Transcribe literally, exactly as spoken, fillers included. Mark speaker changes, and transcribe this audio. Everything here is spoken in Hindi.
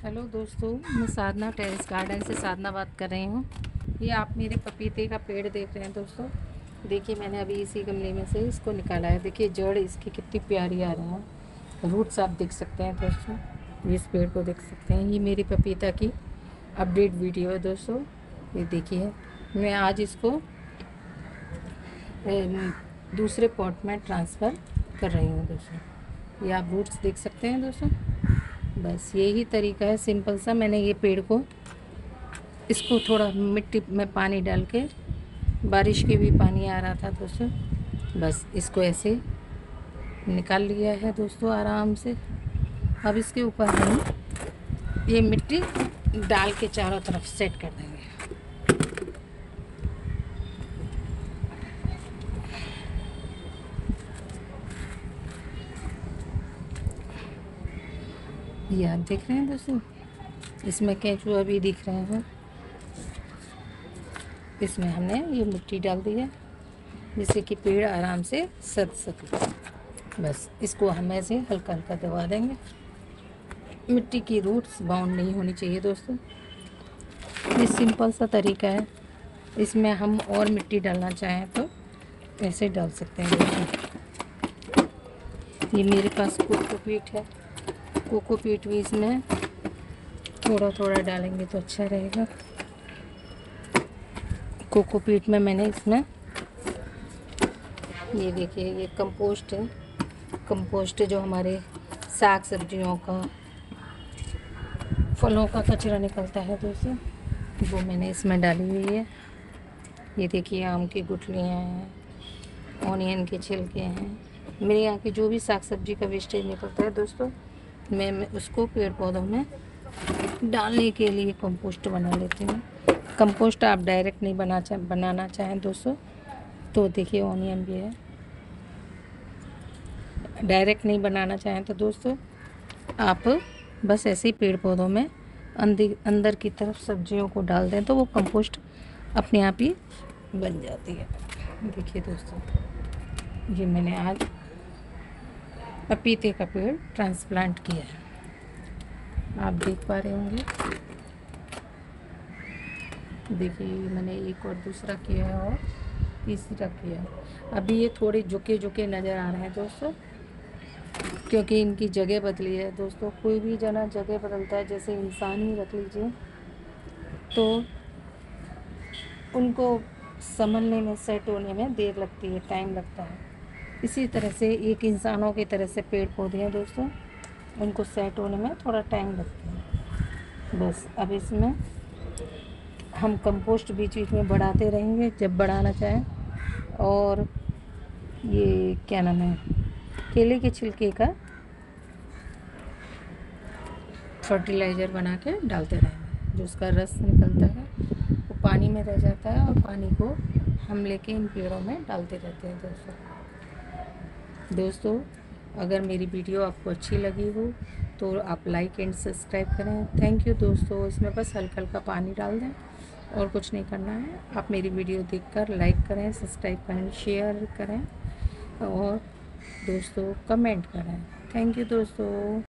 Speaker 1: हेलो दोस्तों, मैं साधना टेरेस गार्डन से साधना बात कर रही हूँ। ये आप मेरे पपीते का पेड़ देख रहे हैं दोस्तों। देखिए, मैंने अभी इसी गमले में से इसको निकाला है। देखिए जड़ इसकी कितनी प्यारी आ रही है। रूट्स आप देख सकते हैं दोस्तों, इस पेड़ को देख सकते हैं। ये मेरी पपीता की अपडेट वीडियो है दोस्तों। ये देखिए, मैं आज इसको दूसरे पॉट में ट्रांसफ़र कर रही हूँ दोस्तों। ये आप रूट्स देख सकते हैं दोस्तों। बस यही तरीका है सिंपल सा। मैंने ये पेड़ को इसको थोड़ा मिट्टी में पानी डाल के, बारिश की भी पानी आ रहा था दोस्तों, बस इसको ऐसे निकाल लिया है दोस्तों आराम से। अब इसके ऊपर हम ये मिट्टी डाल के चारों तरफ सेट कर देंगे। ये आप देख रहे हैं दोस्तों, इसमें केंचुआ भी दिख रहे हैं। इसमें हमने ये मिट्टी डाल दी है जिससे कि पेड़ आराम से सद सके। बस इसको हम ऐसे हल्का हल्का दबा देंगे। मिट्टी की रूट्स बाउंड नहीं होनी चाहिए दोस्तों। ये सिंपल सा तरीका है। इसमें हम और मिट्टी डालना चाहें तो ऐसे डाल सकते हैं दोस्तों। ये मेरे पास कोकोपीट है। कोकोपीट भी इसमें थोड़ा थोड़ा डालेंगे तो अच्छा रहेगा। कोकोपीट में मैंने इसमें ये देखिए, ये कंपोस्ट है। कंपोस्ट जो हमारे साग सब्जियों का, फलों का कचरा निकलता है दोस्तों, वो मैंने इसमें डाली हुई है। ये देखिए, आम की गुठलियाँ हैं, ऑनियन के छिलके हैं। मेरे यहाँ की जो भी साग सब्जी का वेस्टेज निकलता है दोस्तों, मैं, मैं उसको पेड़ पौधों में डालने के लिए कंपोस्ट बना लेती हूँ। कंपोस्ट आप डायरेक्ट नहीं बना चा बनाना चाहें दोस्तों तो देखिए, ऑनियन भी है। डायरेक्ट नहीं बनाना चाहें तो दोस्तों आप बस ऐसे ही पेड़ पौधों में अंदर अंदर की तरफ सब्जियों को डाल दें तो वो कंपोस्ट अपने आप ही बन जाती है। देखिए दोस्तों, ये मैंने आज पपीते का पेड़ ट्रांसप्लांट किया है, आप देख पा रहे होंगे। देखिए, मैंने एक और दूसरा किया है और तीसरा किया है। अभी ये थोड़े झुके झुके नज़र आ रहे हैं दोस्तों, क्योंकि इनकी जगह बदली है दोस्तों। कोई भी जना जगह बदलता है, जैसे इंसान ही रख लीजिए, तो उनको संभलने में, सेट होने में देर लगती है, टाइम लगता है। इसी तरह से एक इंसानों की तरह से पेड़ पौधे हैं दोस्तों, उनको सेट होने में थोड़ा टाइम लगता है। बस अब इसमें हम कंपोस्ट बीच बीच में बढ़ाते रहेंगे जब बढ़ाना चाहें। और ये क्या नाम है, केले के छिलके का फर्टिलाइज़र बना के डालते रहेंगे। जो उसका रस निकलता है वो पानी में रह जाता है और पानी को हम लेके इन पेड़ों में डालते रहते हैं दोस्तों। दोस्तों, अगर मेरी वीडियो आपको अच्छी लगी हो तो आप लाइक एंड सब्सक्राइब करें। थैंक यू दोस्तों। इसमें बस हल्का हल्का पानी डाल दें और कुछ नहीं करना है। आप मेरी वीडियो देखकर लाइक करें, सब्सक्राइब करें, शेयर करें और दोस्तों कमेंट करें। थैंक यू दोस्तों।